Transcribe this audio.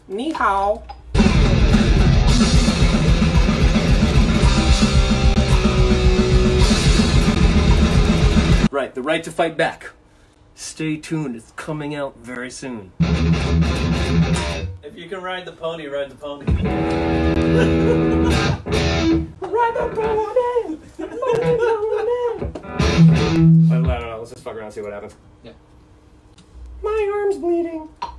Ni hao. Right, the right to fight back. Stay tuned, it's coming out very soon. If you can ride the pony, ride the pony. Ride the pony! I don't know, let's just fuck around and see what happens. Yeah. My arm's bleeding.